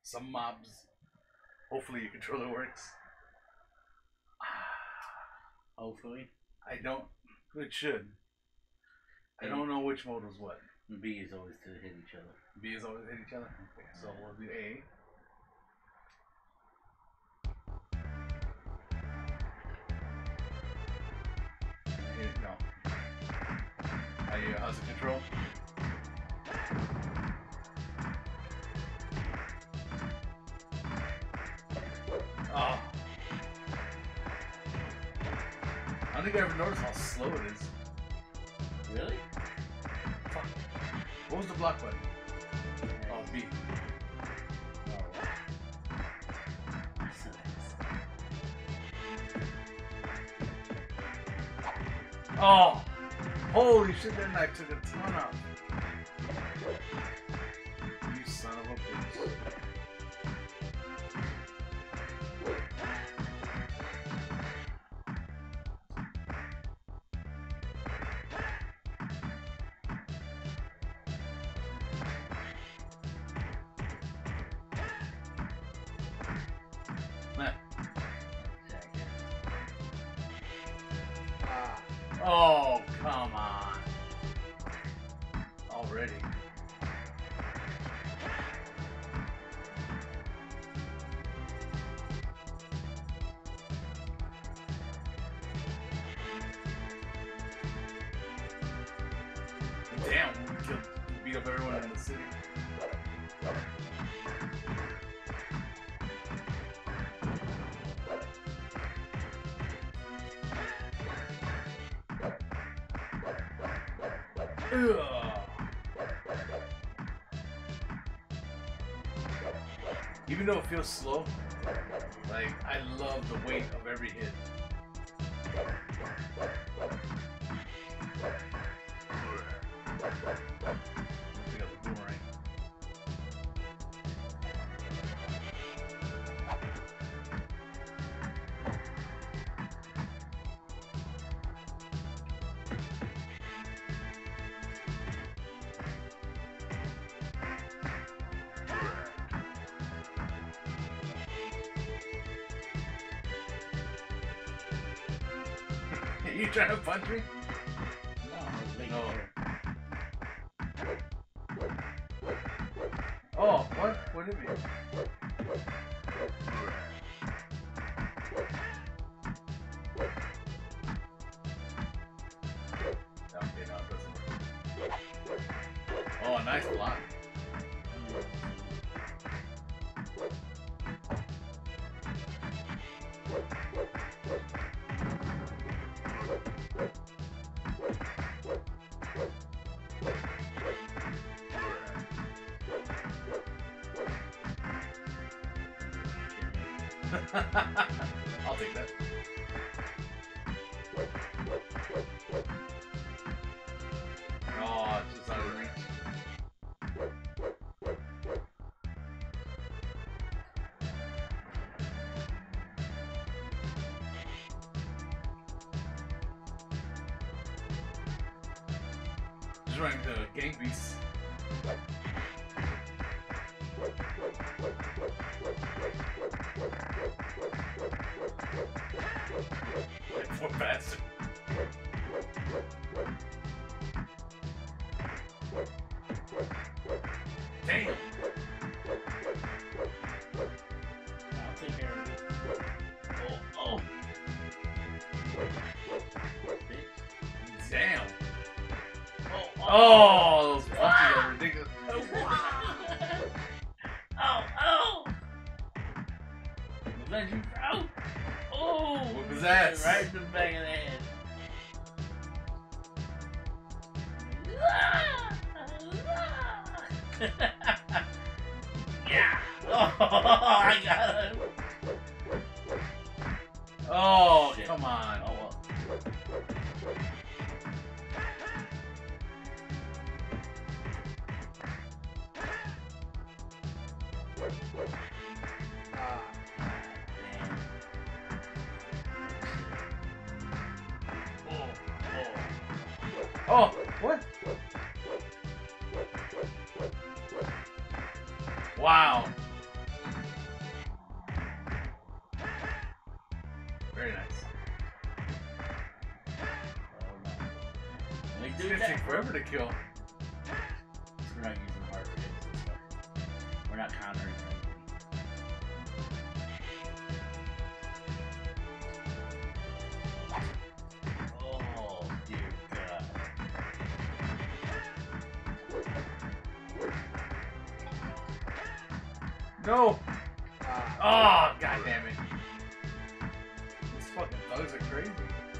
some mobs. Hopefully your controller works. Hopefully. I don't. It should. I don't know which mode was what. B is always to hit each other. B is always hit each other? Okay, so we'll do A. Here, no. How's it control? Oh. I don't think I ever noticed how slow it is. Really? Fuck. What was the block button? Oh, B. Oh! Holy shit, that knife took a ton off. You son of a bitch. Oh, come on. Already. Damn, we beat up everyone in the city. Ugh. Even though it feels slow, like, I love the weight of every hit. We got the boomerang. You trying to punch me? No, I was making sure. Oh, what? What did it mean? Okay, no, it doesn't. Oh, nice block. I'll take that. Oh, it's just out of reach. Just running to Gang Beasts. Poor bastard. Damn. I'll take care of it. Oh. Damn. Oh, those punches are ridiculous. Oh. Was that you, bro? Oh. What was that? Right in the back of the head. Yeah. Oh, I got him. Oh, Shit. come on. Oh well. Oh, what? Wow. It's gonna take forever to kill. We're not using hard hits and stuff. We're not countering anything. Oh, dear God. No! Oh, god damn it. These fucking thugs are crazy.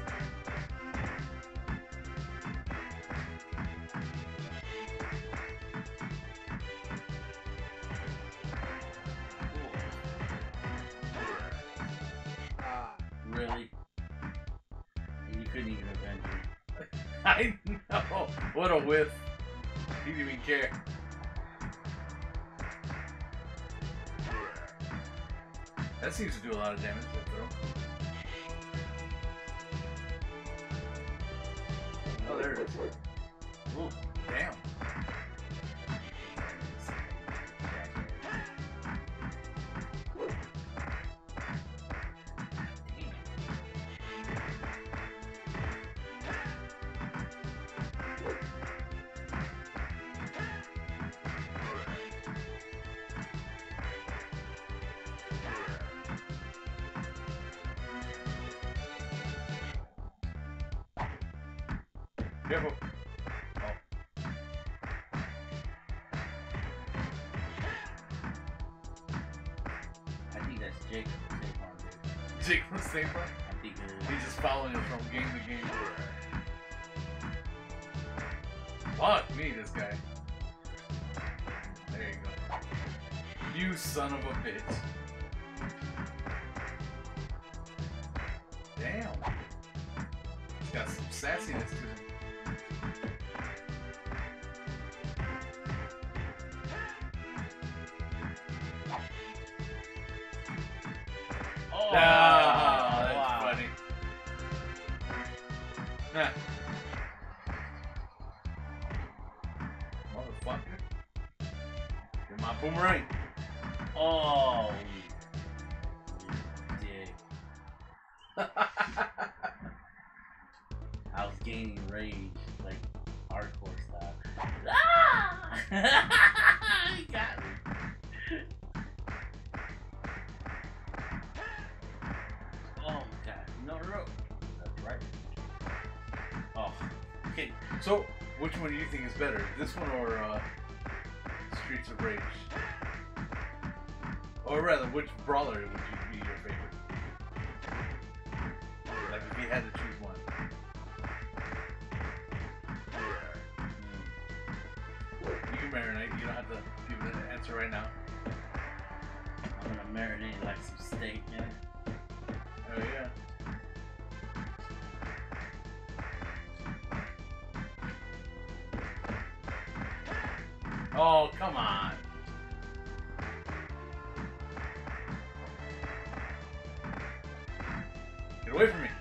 Really? And you couldn't even avenge me. I know. What a whiff. He didn't even care. That seems to do a lot of damage, that throw. Oh, there it is. Ooh, damn. Careful. Oh. I think that's Jake from State Farm, dude. Jake from State Farm? I think it is. He's just following him from game to game. Fuck me, this guy. There you go. You son of a bitch. Damn. He's got some sassiness to him. Oh, That's wow. funny. Nah. Motherfucker. Get my boomerang. Oh, you dick. I was gaining rage, like hardcore style. Ah! He got me. Oh god, no. That's right. Oh, okay. So, which one do you think is better? This one or Streets of Rage? Or rather, which brawler would you be your favorite? Like if you had to choose one. You can marinate. You don't have to give it an answer right now. I'm gonna marinate like some steak, man. Oh yeah. Oh, come on. Get away from me.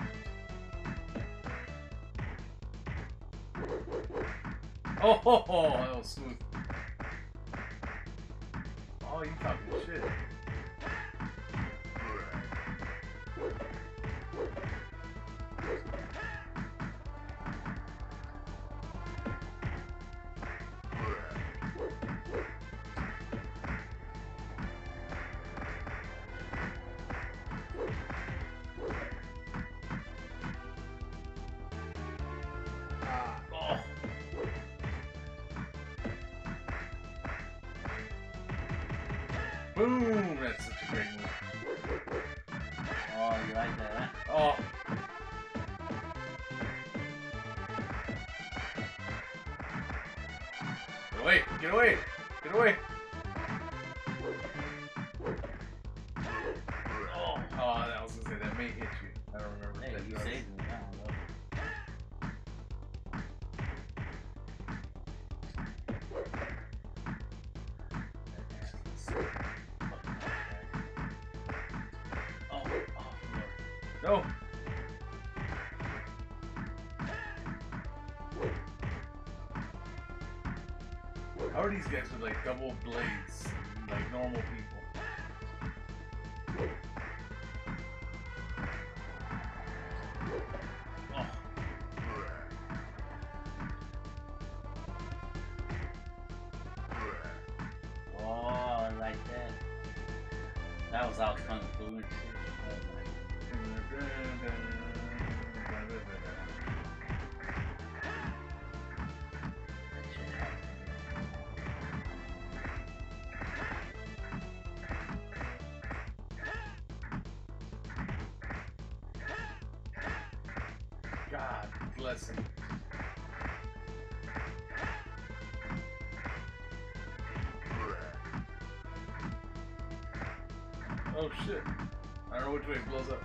Oh, that was smooth. Oh, you talking shit. Oh. Boom! That's such a great move. Oh, you like that, huh? Oh. Get away! Get away! Get away! Oh. Oh, I was gonna say that may hit you. I don't remember. Hey, if that you does. saved me. I don't know. Oh, No! How are these guys with like double blades, like normal people? oh. That was out Kung Fu and shit. God bless him. Oh shit. I don't know which way it blows up.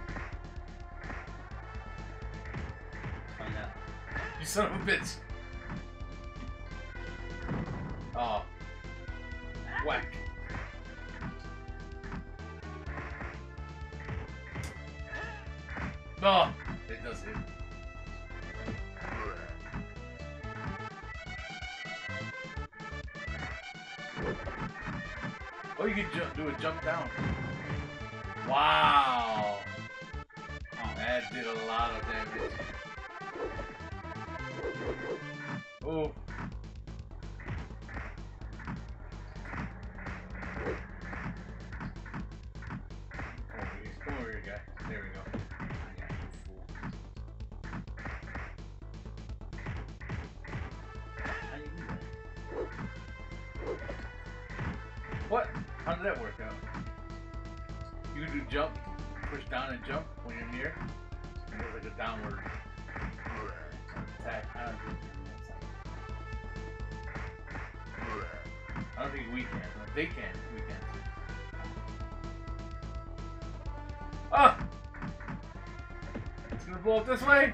Find out. You son of a bitch. Oh. Whack. No. It does hit. Oh, you can do a jump down. Wow. Oh, that did a lot of damage. Oh. Come over here, guy. There we go. I got you, fool. How do you do that? What? How did that work out? You can do jump, push down and jump when you're near. And there's like a downward attack. I don't think I don't think we can. They can. We can. Ah! It's gonna blow up this way.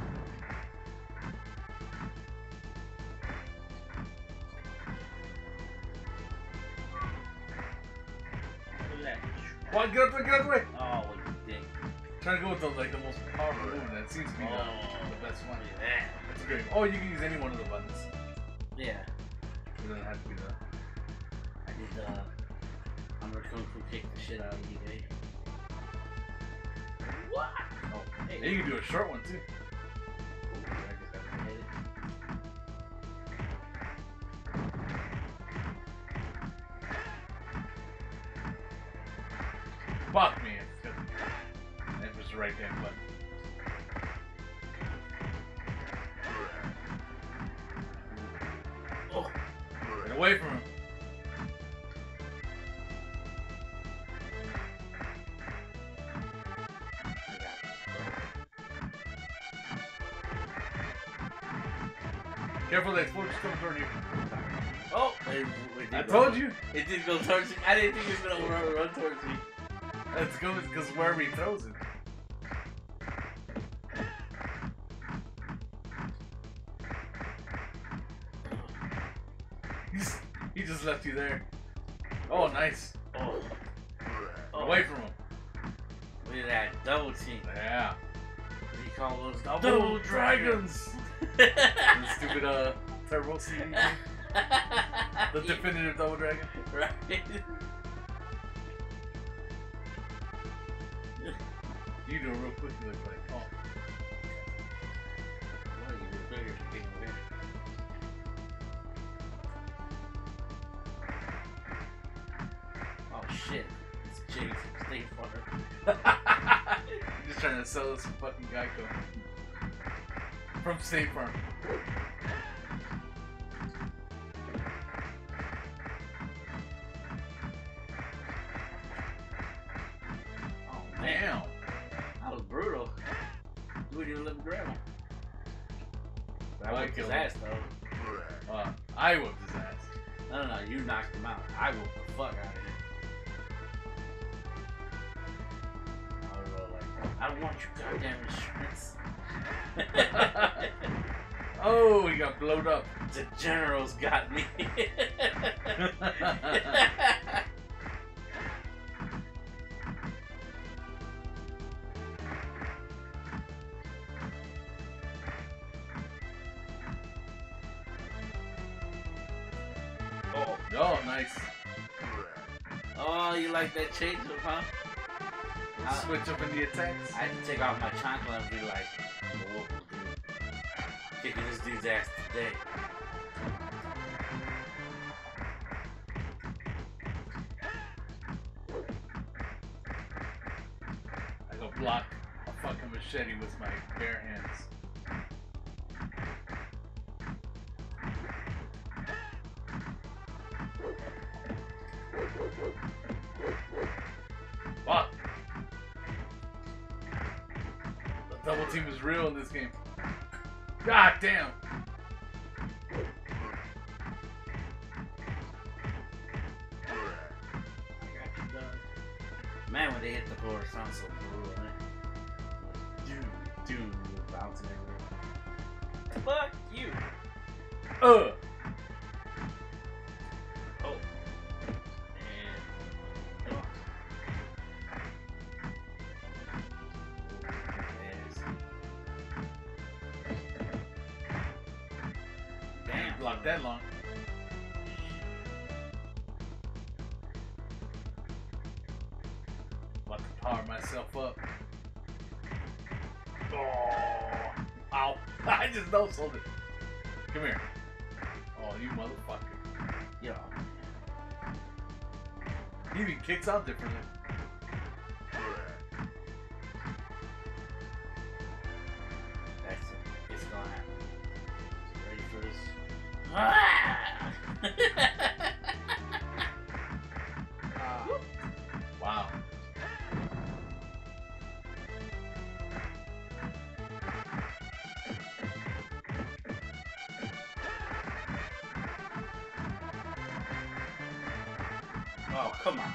What? Get up there, get up there! Oh, what you dick. Trying to go with the most powerful move, and that seems to be the best one. Yeah. That's great. Oh, you can use any one of the buttons. Yeah. It doesn't have to be the. I did I'm gonna Kung Fu kick the shit out of you, eh? What? Oh, hey. Yeah, you can do a short one too. I just got to hit it. Fuck me. It was the right damn button. Oh. Get away from him. Careful, that explosion's coming toward you. Oh! I told you. It did go towards me. I didn't think it was gonna run towards me. Let's go because wherever he throws it. He just left you there. Oh, nice. Oh. Away from him. Look at that. Double team. Yeah. What do you call those? Double dragons. The stupid Turbo CD thing. The definitive Double Dragon. Right. You do it real quick. You look like, oh. Well, you do bigger to get away. Oh shit. It's Jake from State Farm. You're just trying to sell us some fucking Geico. From State Farm. Oh man. That was brutal. You wouldn't even let me grab him. I whipped his ass though. I whipped his ass. No, you knocked him out. I whooped the fuck out of him. I was like, I don't want your goddamn insurance. Oh, he got blowed up. The generals got me. Oh, nice. Oh, you like that change up, huh? Switch up in the attacks. I had to take off my chancla and be like, whoa, dude. Kicking this dude's ass today. block a fucking machete with my bare hands. Fuck! The double team is real in this game. God damn! Man, when they hit the floor, it sounds so brutal, right? Dude, bouncing everywhere. Fuck you! Oh! And... Come on. Damn. Blocked that long. About to power myself up. Oh! Ow! I just no-sold it. Come here. Oh, you motherfucker. Yo. He even kicks out differently. That's it. It's gonna happen. Ready for this? Wow. Oh, come on.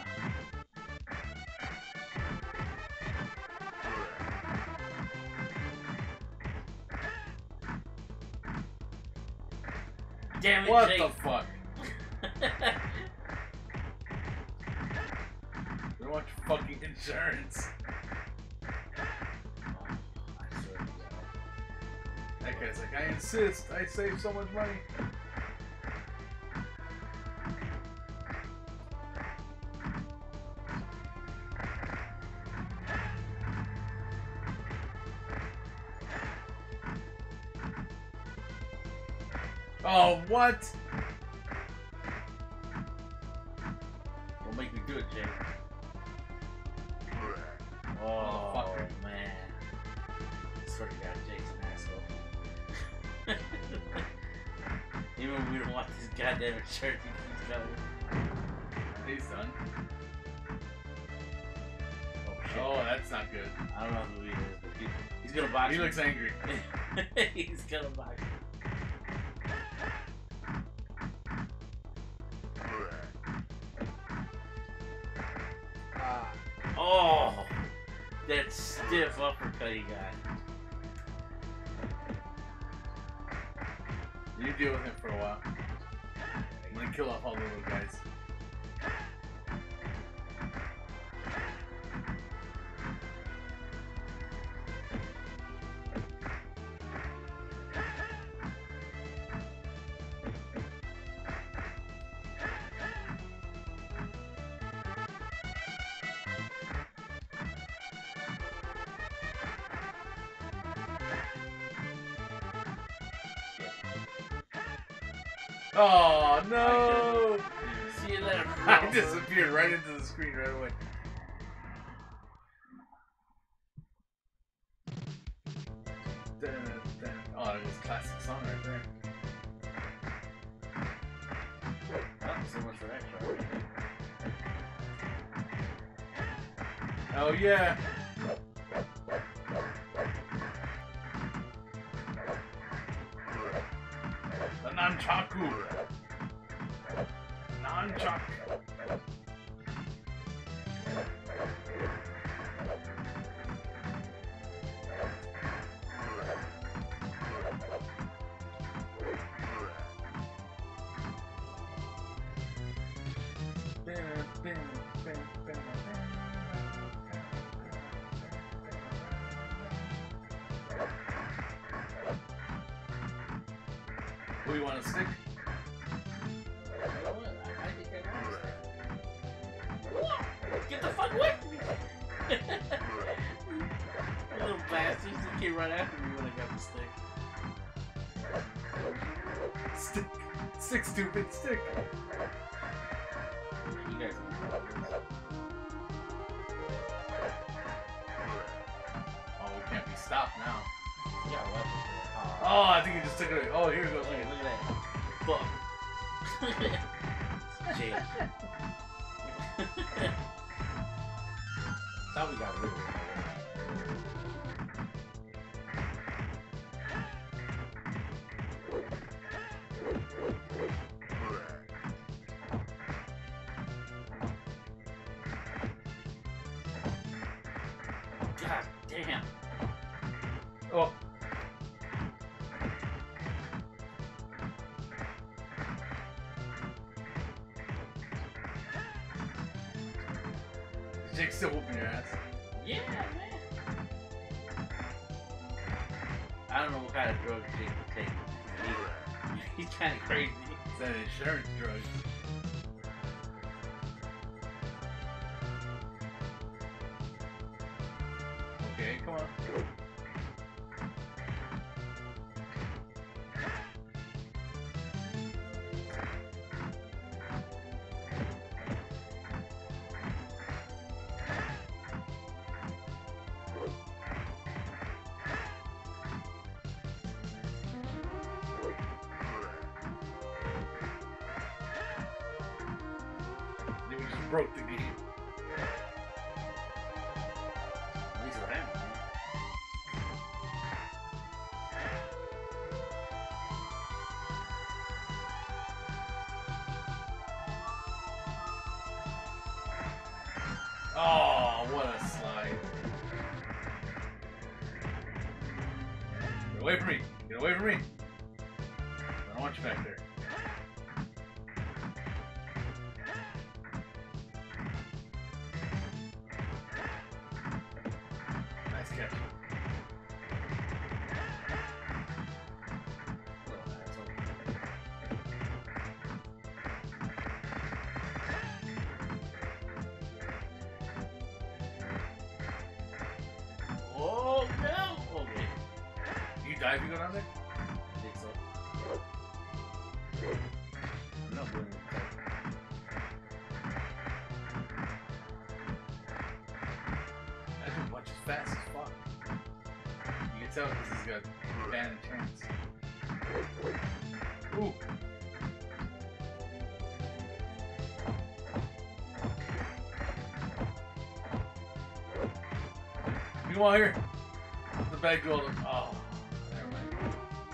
Damn it, What Jake. the fuck? We don't want your fucking insurance. I swear to God. That guy's like, I insist. I save so much money. Oh, what? Don't make me do it, Jake. Oh, Motherfucker. man. I swear to God, Jake's an asshole. Even when we don't want this goddamn shirt, he keeps going. He's done. Oh, shit. Oh, that's not good. I don't know who he is, but he's gonna box He me. looks angry. He's gonna box me. Oh, that stiff uppercut he got. You deal with him for a while. I'm gonna kill off all the little guys. Oh no! See you later. I disappeared right into the screen right away. Oh, that was a classic song right there. Oh, so much for that charge. Oh yeah! The nunchaku! Nunchuk! Who you want to stick? Get the fuck away from me! You little bastards that came right after me when I got the stick. Stick! Stick, stupid, stick! You guys got weapons. Oh, I think he just took it. Oh, here it goes. Hey, look at that. Fuck. Jail. Thought we got rid of it. God damn. Oh. Jake's still whooping your ass. Yeah, man. I don't know what kind of drugs Jake would take. He's kind of crazy. Is that insurance drugs? Okay, come on. We just broke the game. At least for him. Oh, what a slide. Get away from me. Get away from me. I don't want you back there. Nice catch. Little asshole. Oh no! Okay. You die if you go down there? I think so. No, but that dude punches fast as fuck. You can tell because he's got bad turns. Ooh. Meanwhile here, the bag gold. Oh, never mind.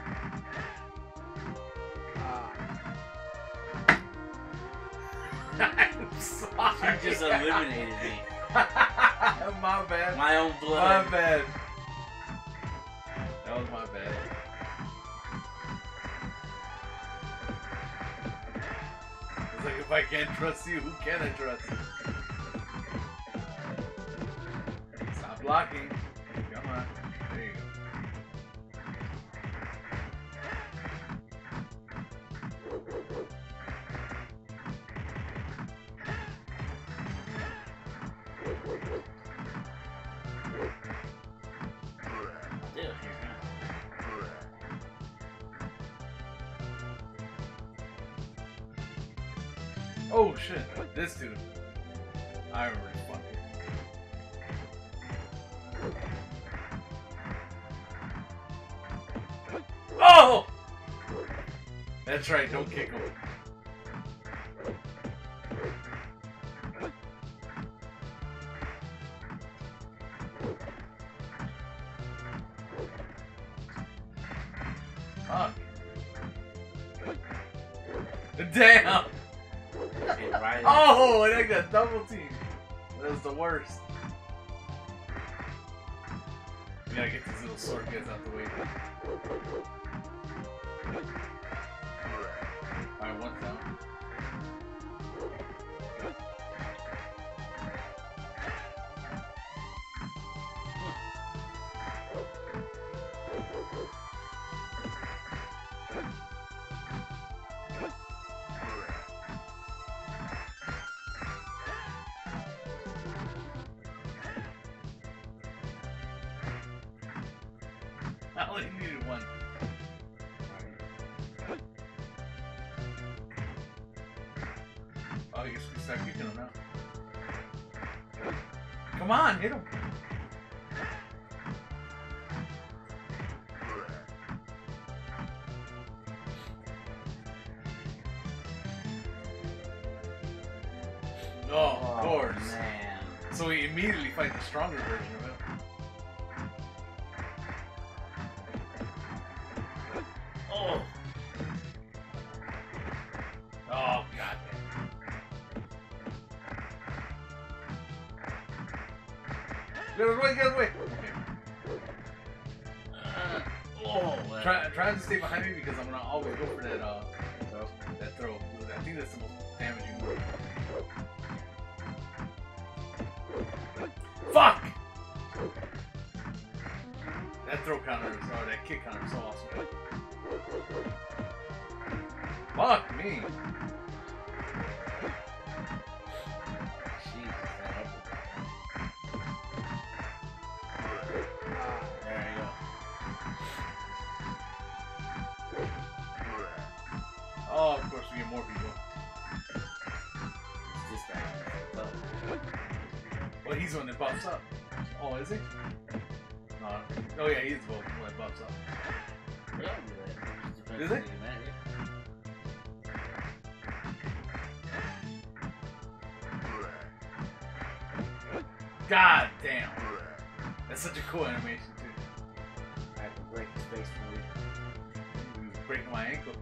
I'm sorry. You just eliminated me. My bad. My own blood. My bad. That was my bad. It's like if I can't trust you, who can I trust? Stop blocking. Come on. There you go. Still here, huh? Oh shit, this dude. I remember this fucker. Oh! That's right, don't kick him. Fuck. Damn! Hit right in. Oh, and I got double team. That was the worst. We gotta get these little sword guys out the way. Alright, one's down. I only needed one. Oh, I guess we start kicking him now. Come on, hit him. Man. So we immediately fight the stronger version of it. Oh. Oh, god. Get away, get away! Okay. Try to stay behind me because I'm gonna always go for that that throw. I think that's the most damaging move. Fuck! That throw counter is, or that kick counter is so awesome. Fuck me! Oh, of course we get more people. This guy. Well, he's the one that buffs up. Oh, is he? No. Oh yeah, he's the one that buffs up. Yeah, Is it? God damn. That's such a cool animation too. I have to break the space for you. He was breaking my ankle.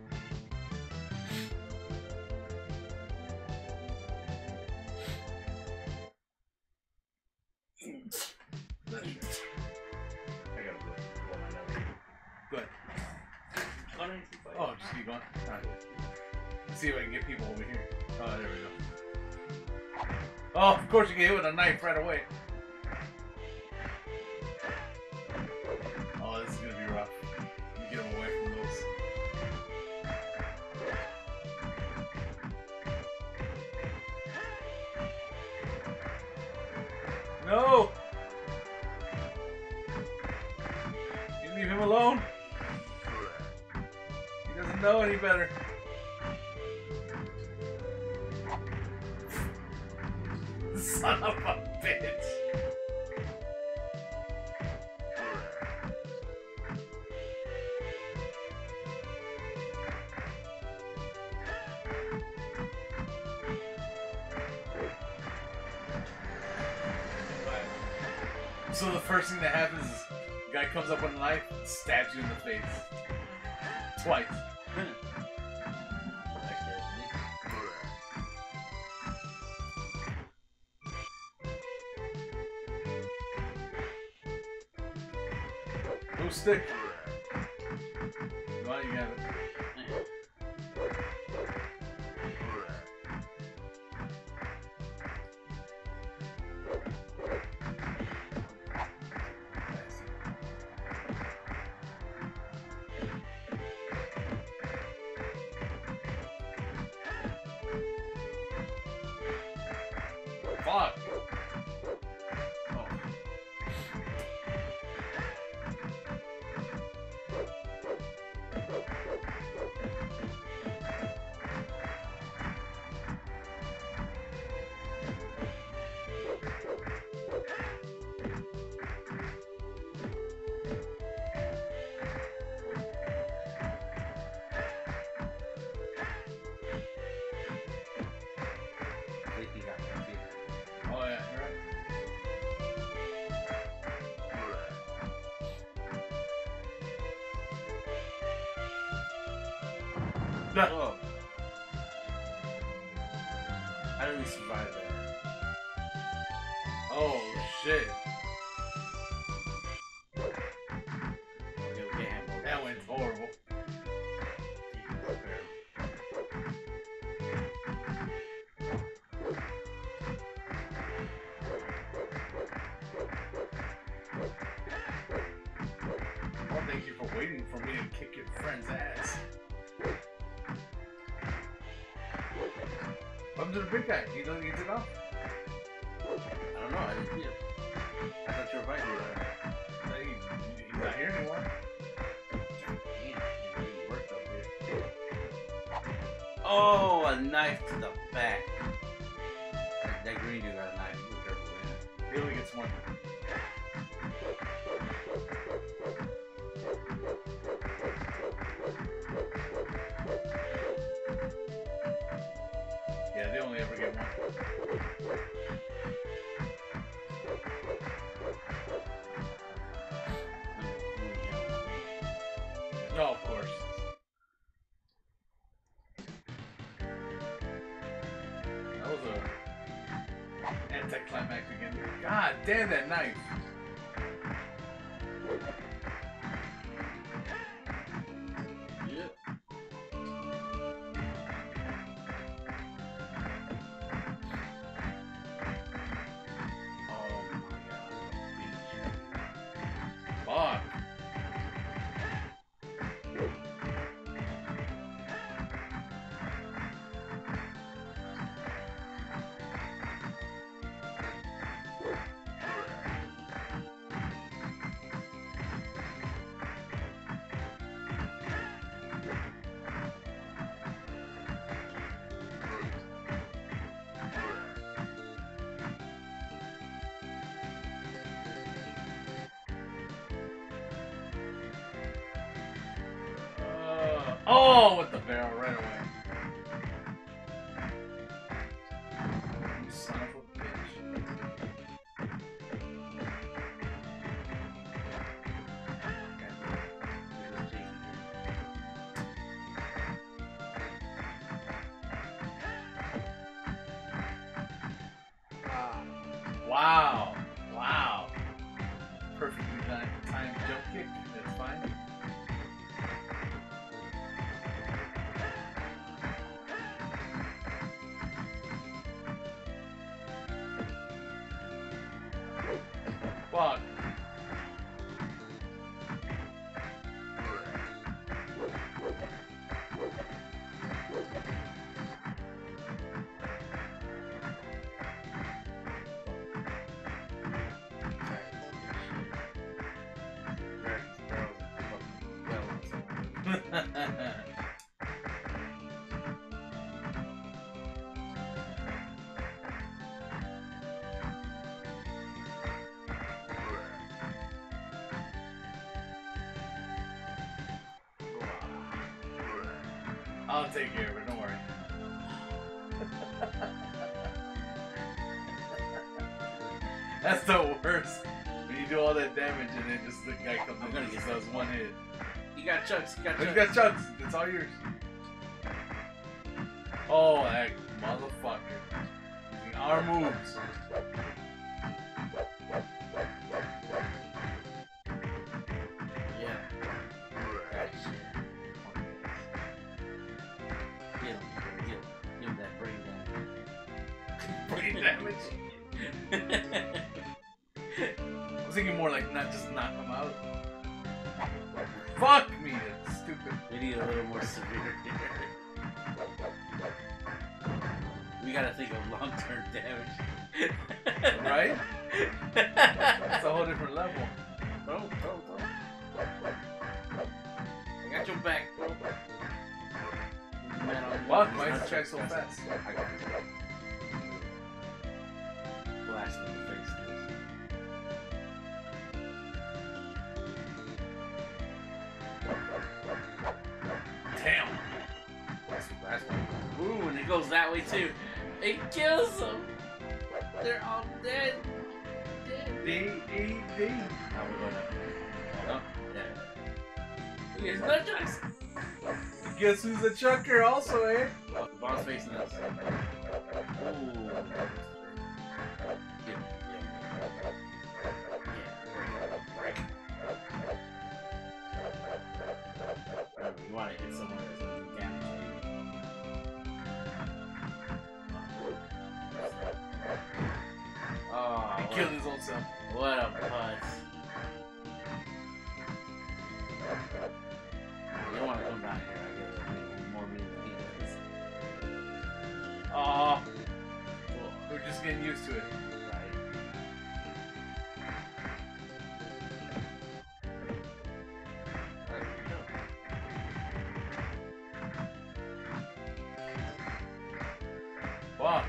That's true. I gotta go. Good. Oh, just keep going. Alright. Let's see if I can get people over here. Oh, there we go. Oh, of course you get hit with a knife right away. Oh, this is gonna be rough. You get him away from those. No! You leave him alone. He doesn't know any better. Son of a bitch. So the first thing that happens is the guy comes up with a knife and stabs you in the face. Twice. Go stick. Well, you got it. Fuck. Oh. Oh yeah, you're right. No. Oh. How did we survive that? Oh shit. Okay, we can't handle That went horrible. Well, thank you for waiting for me to kick your friend's ass. What happened to the big guy? He took off? I don't know, I didn't see it. I thought you were fighting He's not here anymore. Damn, it worked up here. Oh, a knife to the back. That green dude got a knife. Be careful with him. He only gets one. Yeah, they only ever get one. knife again. God damn that knife. Yep. Oh my god. Fuck. Oh, with the barrel right away. You son of a bitch. Wow. Wow. Perfectly timed jump kick. That's fine. Fuck. I'll take care of it, don't worry. That's the worst. When you do all that damage and then just the guy comes in and just does one hit. You got chucks, you got chucks. You got chucks, it's all yours. Oh, that motherfucker. Using our moves. Yeah. That shit. Give him that brain damage. Brain damage? I was thinking more like not just knock him out. Fuck me, that's stupid. We need a little more severe here. We gotta think of long-term damage. Right? It's a whole different level. Bro. I got your back, bro. Man, Fuck, why is the track so fast? I got you. Blast in the face. Damn. Ooh, and it goes that way too. It kills them. They're all dead. D. Now we're going up. Oh, yeah. Here's no choice. Guess who's a chucker also, eh? Oh, the bomb's facing us. Ooh. You want to hit someone that's going to do damage. Oh, He killed his own self. what a putz. You don't want to come down here. I get more mean than he does. Oh, we're just getting used to it. Right. Fuck.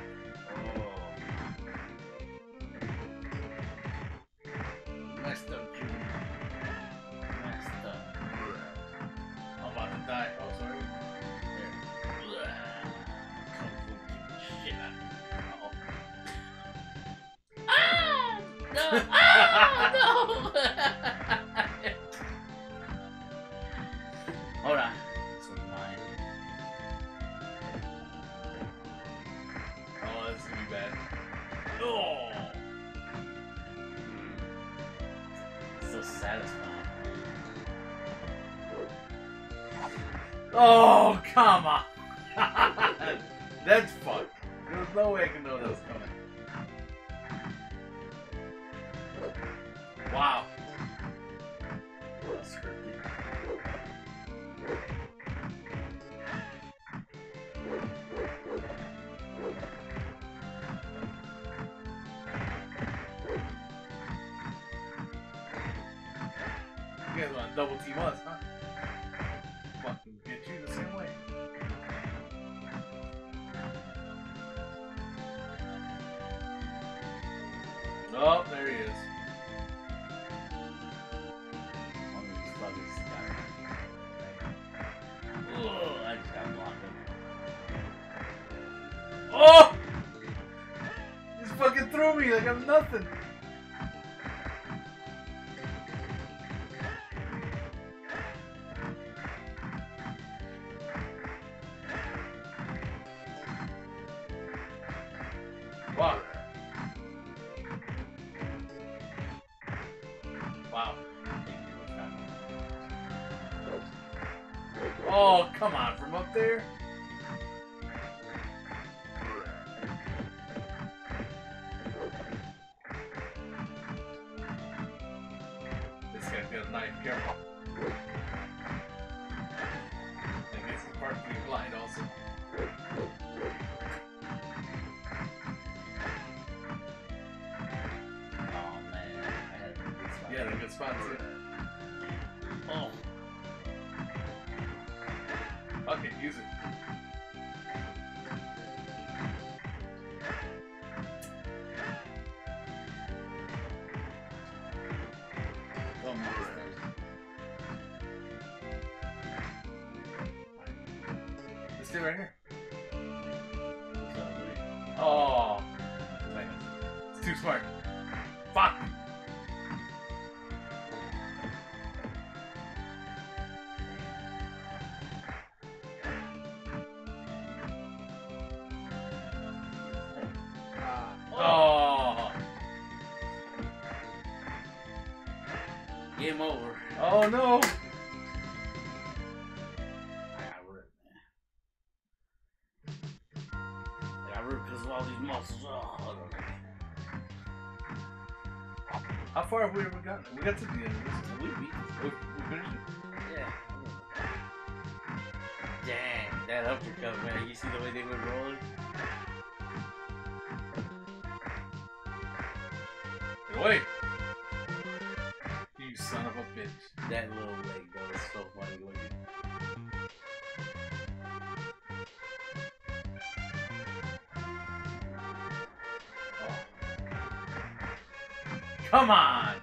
Messed up, Junior. Messed up. I'm about to die. Oh, sorry. There. Kung Fu kick the shit out of me. Uh-oh. Ah! No! Ah! No! Hold on. This one's mine. Oh, this is gonna be bad. Oh. so satisfying. Oh, come on. That's fucked. There was no way I could know that was coming. Wow. That's scripted. You guys want to double team us, huh? Fucking get you the same way. Oh, there he is. One of these buggers got it. Oh, I just got blocked him. Oh! Just fucking threw me like I'm nothing. Wow. Wow. Oh, come on, from up there? This guy's got a knife, careful. I guess he's partly blind also. Oh man, I had a good spot. Yeah, they're good spots too. Oh. Okay, use it. Oh my God. Let's stay right here. Sorry. Oh, it's too smart. Fuck. Oh. Game over. Oh no. I got ripped, man. I got ripped because of all these muscles. Oh, How far have we ever gotten? We got to the end of this. we beat this. We finished it? Yeah. Dang, that uppercut, man. You see the way they were rolling? Get away. You son of a bitch. That little leg, though, is so funny looking. Come on.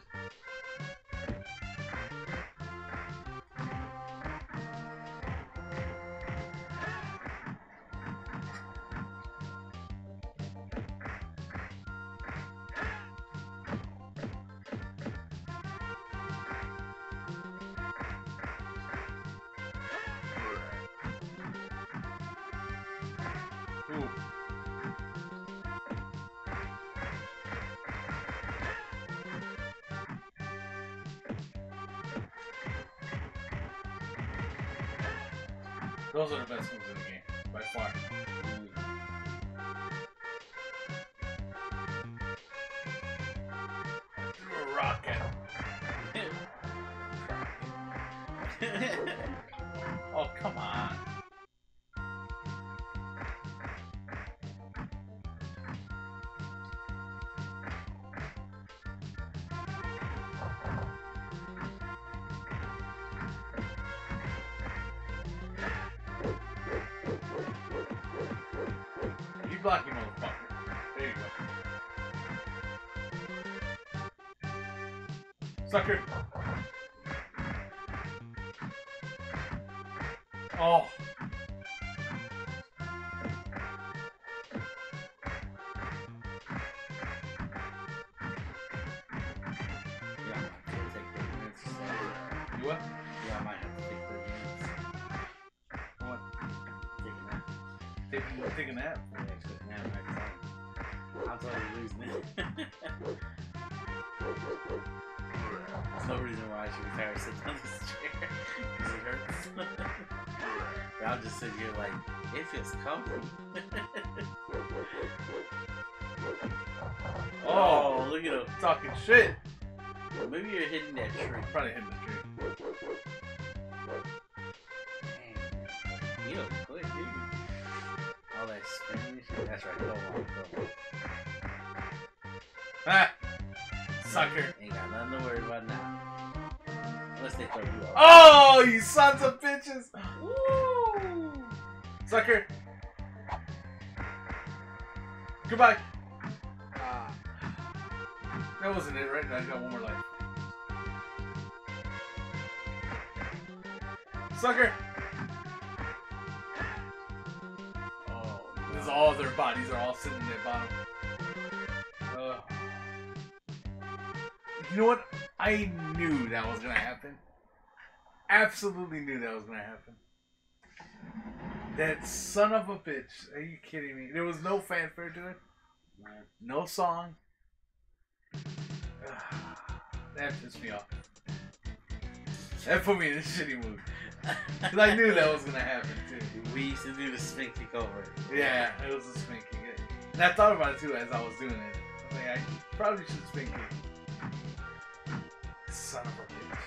Ooh. Those are the best moves in the game, by far. Threw a rock at him. Oh, come on. You block him, motherfucker. There you go. Sucker. Oh. Yeah, I might have to take 30 minutes or so. You what? Yeah, I might have to take 30 minutes. What? Take a nap. Take a nap. Yeah, take a nap next time. I'm totally losing it. no reason why she was tired of sitting on this chair. Because it hurts. But I'm just sitting here like, it feels comfortable. Oh, look at him. Talking shit. Maybe you're hitting that tree. Probably hitting the tree. You look quick, dude. All that screaming shit. That's right. Go on. Ah! Sucker. Ain't got nothing to worry about now. Unless they throw you off. Oh, you sons of bitches! Woo! Sucker. Goodbye. That wasn't it, right? I got one more life. Sucker! Oh, this is all their bodies are all sitting in their bottom. You know what? I knew that was gonna happen. Absolutely knew that was gonna happen. That son of a bitch. Are you kidding me? There was no fanfare to it. No song. That pissed me off. That put me in a shitty mood. Because I knew that was going to happen too. We used to do the spin kick over. Yeah, it was a spin kick. And I thought about it too as I was doing it. I was like, I probably should spin kick. Son of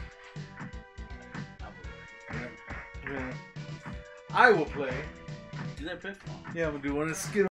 a bitch. I will play. Do that ping pong. Yeah, I'm going to do one of the Skittles.